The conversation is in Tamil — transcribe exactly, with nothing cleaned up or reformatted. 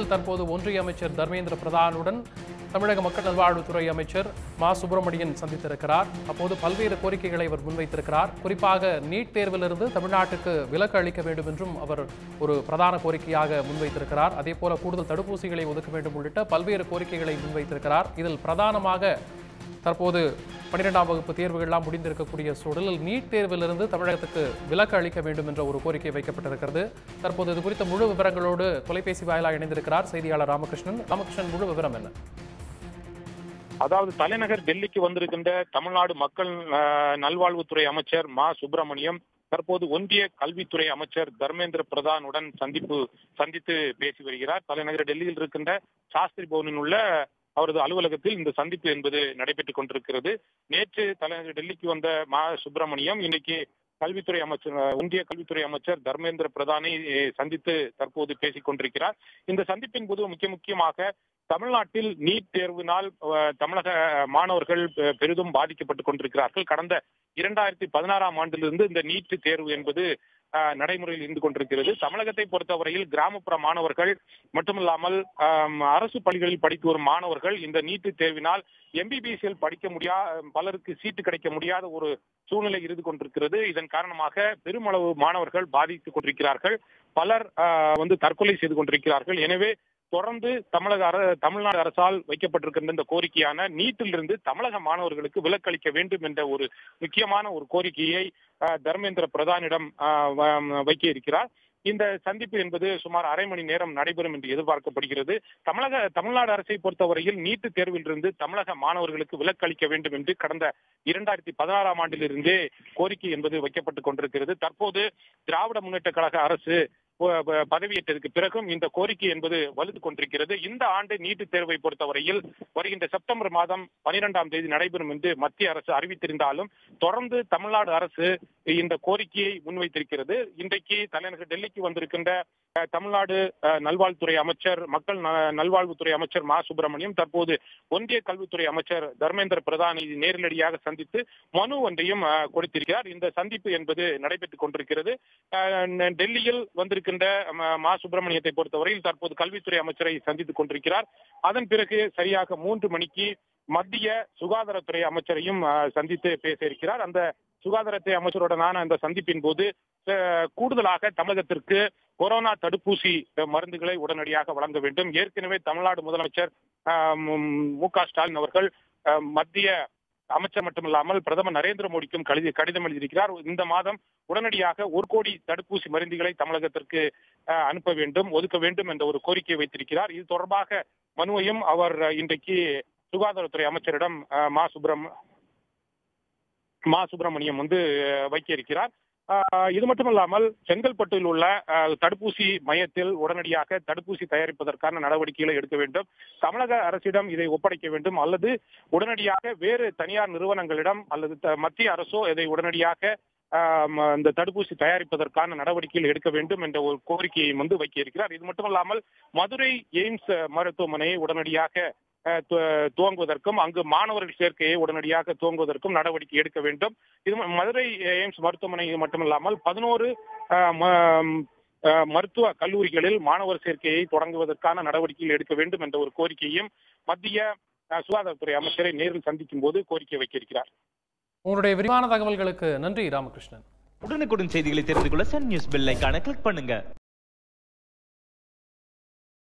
டெல்லியில் தற்போது ஒன்றிய அமைச்சர் தர்மேந்திர பிரதானுடன் தமிழக மக்கள் நல்வாழ்வுத்துறை அமைச்சர் மா சுப்பிரமணியன் சந்தித்திருக்கிறார். அப்போது பல்வேறு கோரிக்கைகளை அவர் முன்வைத்திருக்கிறார். குறிப்பாக நீட் தேர்விலிருந்து தமிழ்நாட்டுக்கு விலக்கு அளிக்க வேண்டும் என்றும் அவர் ஒரு பிரதான கோரிக்கையாக முன்வைத்திருக்கிறார். அதே போல கூடுதல் தடுப்பூசிகளை ஒதுக்க வேண்டும் உள்ளிட்ட பல்வேறு கோரிக்கைகளை முன்வைத்திருக்கிறார். இதில் பிரதானமாக தற்போது பன்னிரெண்டாம் வகுப்பு தேர்வுகள்லாம் முடிந்திருக்கக்கூடிய சூழலில் நீட் தேர்விலிருந்து தமிழகத்துக்கு விலக்கு அளிக்க வேண்டும் என்ற ஒரு கோரிக்கை வைக்கப்பட்டிருக்கிறது. தற்போது இது குறித்த முழு விவரங்களோடு தொலைபேசி வாயிலாக இணைந்திருக்கிறார் செய்தியாளர் ராமகிருஷ்ணன். ராமகிருஷ்ணன், முழு விவரம் என்ன? அதாவது தலைநகர் டெல்லிக்கு வந்திருக்கின்ற தமிழ்நாடு மக்கள் நல்வாழ்வுத்துறை அமைச்சர் மா சுப்பிரமணியம் தற்போது ஒன்றிய கல்வித்துறை அமைச்சர் தர்மேந்திர பிரதானுடன் சந்திப்பு சந்தித்து பேசி வருகிறார். தலைநகர் டெல்லியில் இருக்கின்ற சாஸ்திரி பவனில் உள்ள அவரது அலுவலகத்தில் இந்த சந்திப்பு என்பது நடைபெற்றுக் கொண்டிருக்கிறது. நேற்று தலைநகர் டெல்லிக்கு வந்த மா சுப்பிரமணியம் இன்னைக்கு கல்வித்துறை அமைச்சர் ஒன்றிய கல்வித்துறை அமைச்சர் தர்மேந்திர பிரதானை சந்தித்து தற்போது பேசிக் கொண்டிருக்கிறார். இந்த சந்திப்பின் போது முக்கிய முக்கியமாக தமிழ்நாட்டில் நீட் தேர்வினால் தமிழக மாணவர்கள் பெரிதும் பாதிக்கப்பட்டுக் கொண்டிருக்கிறார்கள். கடந்த இரண்டாயிரத்தி பதினாறாம் ஆண்டிலிருந்து இந்த நீட் தேர்வு என்பது நடைமுறையில் இருந்து கொண்டிருக்கிறது. தமிழகத்தை பொறுத்தவரையில் கிராமப்புற மாணவர்கள் மட்டுமில்லாமல் அரசு பள்ளிகளில் படித்து வரும் மாணவர்கள் இந்த நீட் தேர்வினால் எம்பிபிஎஸ்சில் படிக்க முடியாத பலருக்கு சீட்டு கிடைக்க முடியாத ஒரு சூழ்நிலை இருந்து கொண்டிருக்கிறது. இதன் காரணமாக பெருமளவு மாணவர்கள் பாதித்துக் கொண்டிருக்கிறார்கள். பலர் வந்து தற்கொலை செய்து கொண்டிருக்கிறார்கள். எனவே தொடர்ந்து தமிழக அர தமிழ்நாடு அரசால் வைக்கப்பட்டிருக்கின்ற இந்த கோரிக்கையான நீட்டிலிருந்து தமிழக மாணவர்களுக்கு விலக்களிக்க வேண்டும் என்ற ஒரு முக்கியமான ஒரு கோரிக்கையை தர்மேந்திர பிரதானிடம் வைக்க இருக்கிறார். இந்த சந்திப்பு என்பது சுமார் அரை மணி நேரம் நடைபெறும் என்று எதிர்பார்க்கப்படுகிறது. தமிழக தமிழ்நாடு அரசை பொறுத்தவரையில் நீட் தேர்விலிருந்து தமிழக மாணவர்களுக்கு விலக்களிக்க வேண்டும் என்று கடந்த இரண்டாயிரத்தி பதினாறாம் ஆண்டிலிருந்தே கோரிக்கை என்பது வைக்கப்பட்டுக் கொண்டிருக்கிறது. தற்போது திராவிட முன்னேற்ற கழக அரசு பதவியேற்றதுக்கு பிறகும் இந்த கோரிக்கை என்பது வலுத்துக் கொண்டிருக்கிறது. இந்த ஆண்டு நீட் தேர்வை பொறுத்தவரையில் வருகின்ற செப்டம்பர் மாதம் பனிரெண்டாம் தேதி நடைபெறும் என்று மத்திய அரசு அறிவித்திருந்தாலும் தொடர்ந்து தமிழ்நாடு அரசு இந்த கோரிக்கையை முன்வைத்திருக்கிறது. இன்றைக்கு தலைநகர் டெல்லிக்கு வந்திருக்கின்ற தமிழ்நாடு நல்வாழ்வுத்துறை அமைச்சர் மக்கள் நல்வாழ்வுத்துறை அமைச்சர் மா சுப்பிரமணியம் தற்போது ஒன்றிய கல்வித்துறை அமைச்சர் தர்மேந்திர பிரதானை நேரடியாக சந்தித்து மனு ஒன்றையும் கொடுத்திருக்கிறார். இந்த சந்திப்பு என்பது நடைபெற்றுக் கொண்டிருக்கிறது. டெல்லியில் வந்திருக்கின்ற மா சுப்பிரமணியத்தை பொறுத்தவரையில் தற்போது கல்வித்துறை அமைச்சரை சந்தித்துக் கொண்டிருக்கிறார். அதன் பிறகு சரியாக மூன்று மணிக்கு மத்திய சுகாதாரத்துறை அமைச்சரையும் சந்தித்து பேச இருக்கிறார். அந்த சுகாதாரத்துறை அமைச்சருடனான அந்த சந்திப்பின் போது கூடுதலாக தமிழகத்திற்கு கொரோனா தடுப்பூசி மருந்துகளை உடனடியாக வழங்க வேண்டும். ஏற்கனவே தமிழ்நாடு முதலமைச்சர் மு க ஸ்டாலின் அவர்கள் மத்திய அமைச்சர் மட்டுமில்லாமல் பிரதமர் நரேந்திர மோடிக்கும் கடிதம் எழுதியிருக்கிறார். இந்த மாதம் உடனடியாக ஒரு கோடி தடுப்பூசி மருந்துகளை தமிழகத்திற்கு அனுப்ப வேண்டும், ஒதுக்க வேண்டும் என்ற ஒரு கோரிக்கை வைத்திருக்கிறார். இது தொடர்பாக மனுவையும் அவர் இன்றைக்கு சுகாதாரத்துறை அமைச்சரிடம் மா சுப்பிரம் மா சுப்பிரமணியம் வந்து வைக்க இருக்கிறார். இது மட்டுமல்லாமல் செங்கல்பட்டில் உள்ள தடுப்பூசி மையத்தில் உடனடியாக தடுப்பூசி தயாரிப்பதற்கான நடவடிக்கைகளை எடுக்க வேண்டும். தமிழக அரசிடம் இதை ஒப்படைக்க வேண்டும் அல்லது உடனடியாக வேறு தனியார் நிறுவனங்களிடம் அல்லது மத்திய அரசோ இதை உடனடியாக இந்த தடுப்பூசி தயாரிப்பதற்கான நடவடிக்கைகள் எடுக்க வேண்டும் என்ற ஒரு கோரிக்கையை வந்து வைக்க இருக்கிறார். இது மட்டுமல்லாமல் மதுரை எய்ம்ஸ் மருத்துவமனையை உடனடியாக துவங்குவதற்கும் அங்கு மாணவர்கள் சேர்க்கையை உடனடியாக துவங்குவதற்கும் நடவடிக்கை எடுக்க வேண்டும். இது மதுரை எய்ம்ஸ் மருத்துவமனை மட்டுமில்லாமல் பதினோரு மருத்துவ கல்லூரிகளில் மாணவர் சேர்க்கையை தொடங்குவதற்கான நடவடிக்கைகள் எடுக்க வேண்டும் என்ற ஒரு கோரிக்கையும் மத்திய சுகாதாரத்துறை அமைச்சரை நேரில் சந்திக்கும் போது கோரிக்கை வைக்க இருக்கிறார். உங்களுடைய விரிவான தகவல்களுக்கு நன்றி ராமகிருஷ்ணன். உடனுக்குடன் செய்திகளை தெரிந்து கொள்ள சன் நியூஸ் பெல் ஐகானை கிளிக் பண்ணுங்க.